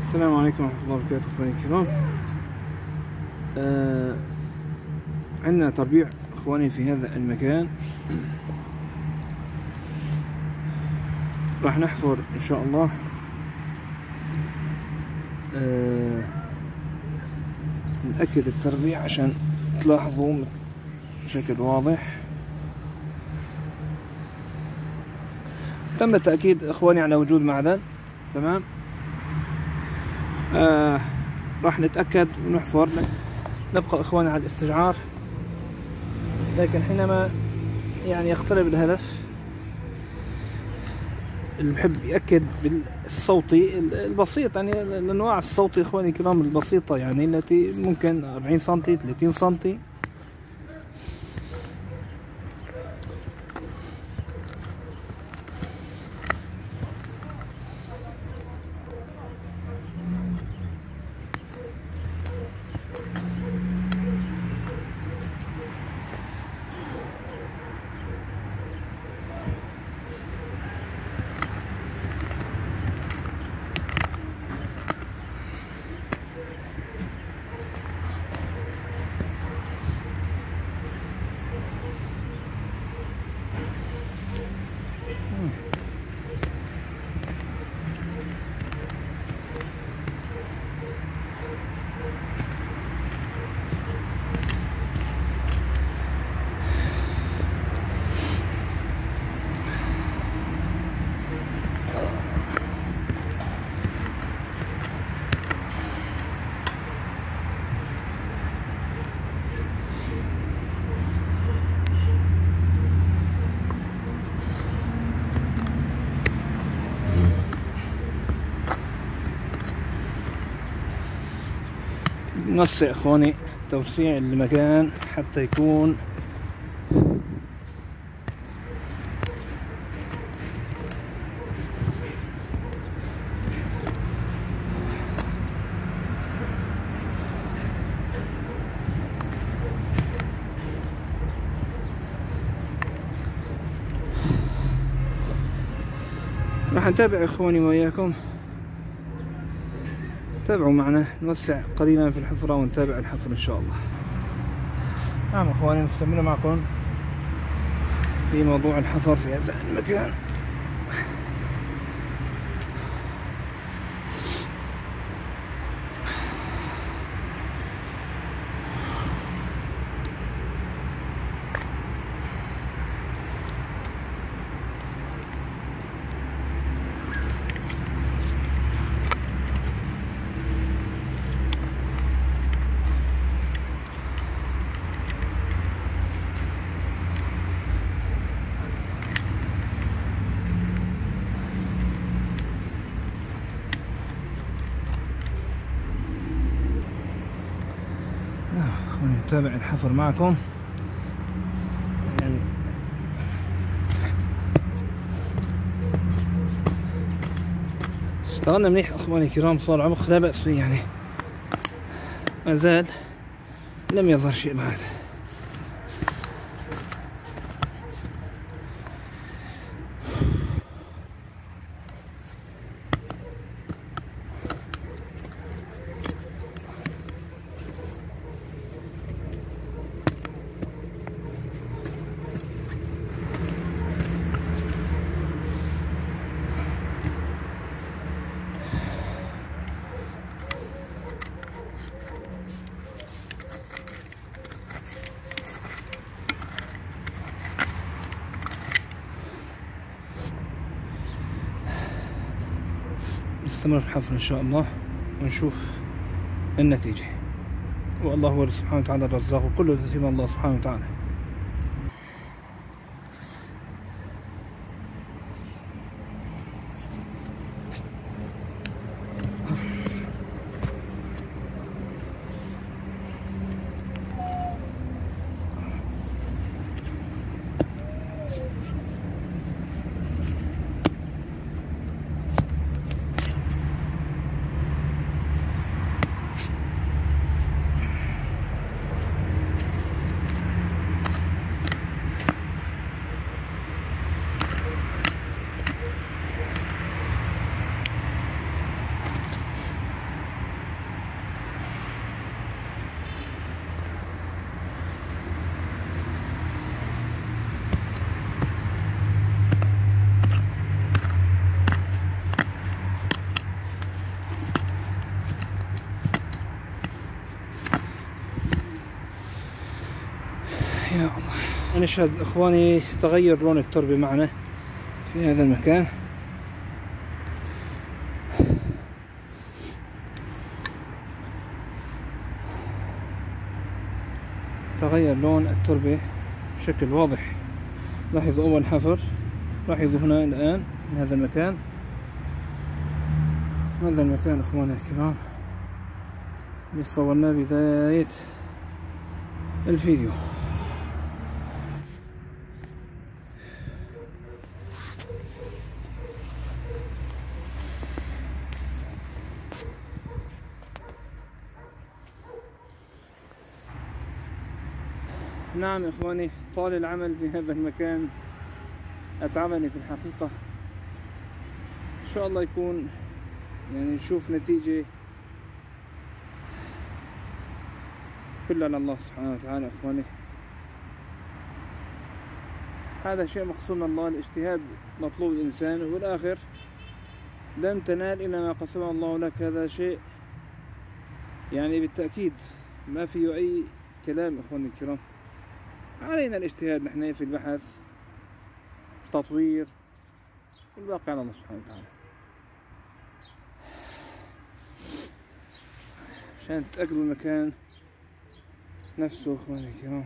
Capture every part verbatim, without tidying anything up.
السلام عليكم ورحمة الله وبركاته. اخواني الكرام، آه عندنا تربيع اخواني في هذا المكان. راح نحفر ان شاء الله آه نأكد التربيع عشان تلاحظوا بشكل واضح. تم التأكيد اخواني على وجود معدن. تمام. آه راح نتأكد ونحفر. نبقى اخواني على الاستشعار، لكن حينما يعني يقترب الهدف اللي بحب يأكد بالصوتي البسيط، يعني الانواع الصوتي اخواني الكرام البسيطة، يعني التي ممكن أربعين سنتي ثلاثين سنتي. نوسع اخواني توسيع المكان حتى يكون راح نتابع اخواني وياكم. تابعوا معنا، نوسع قليلا في الحفرة ونتابع الحفر ان شاء الله. نعم اخواني، نستمر معكم في موضوع الحفر في هذا المكان. نتابع الحفر معكم. يعني اشتغلنا مليح اخواني الكرام، صار عمق لا بأس فيه، يعني ما زال لم يظهر شيء بعد. نستمر في الحفر ان شاء الله ونشوف النتيجة. والله هو سبحانه وتعالى الرزاق، وكله نصيب الله سبحانه وتعالى. نشهد إخواني تغير لون التربة معنا في هذا المكان. تغير لون التربة بشكل واضح. لاحظوا أول حفر، لاحظوا هنا الآن من هذا المكان، هذا المكان إخواني الكرام اللي صورناه بداية الفيديو. نعم إخواني، طال العمل في هذا المكان، أتعبني في الحقيقة. إن شاء الله يكون يعني نشوف نتيجة كلها لله سبحانه وتعالى. إخواني هذا شيء مقصود من الله، الاجتهاد مطلوب الإنسان، والآخر لن تنال إلا ما قسم الله لك. هذا شيء يعني بالتأكيد ما فيه أي كلام. إخواني الكرام، علينا الاجتهاد نحن في البحث، التطوير، والباقي على الله سبحانه وتعالى. عشان تتأكدوا المكان نفسه. إخواني الكرام،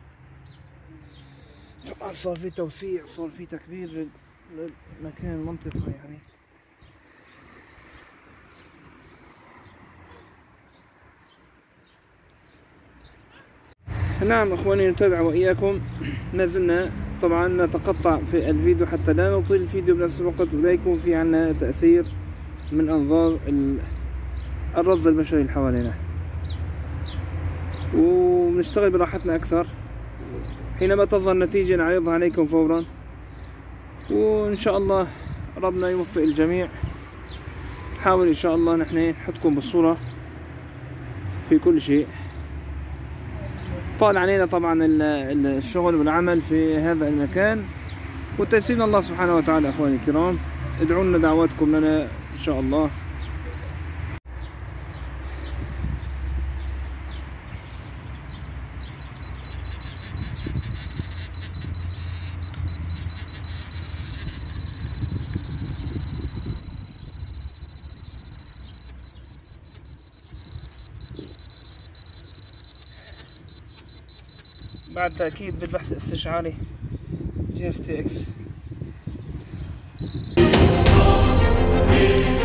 طبعا صار في توسيع، صار في تكبير للمكان، المنطقة يعني. نعم إخواني، نتابع وإياكم. نزلنا طبعا نتقطع في الفيديو حتى لا نطيل الفيديو بنفس الوقت ولا يكون في عنا تأثير من أنظار الرصد البشري اللي حوالينا، ونشتغل براحتنا أكثر. حينما تظهر نتيجة نعرضها عليكم فورا، وإن شاء الله ربنا يوفق الجميع. نحاول إن شاء الله نحن نحطكم بالصورة في كل شيء. طال علينا طبعا الشغل والعمل في هذا المكان، والتيسير الله سبحانه وتعالى. اخواني الكرام، ادعوا لنا دعواتكم لنا ان شاء الله. بعد تأكيد بالبحث الاستشعاري جهاز تي اكس.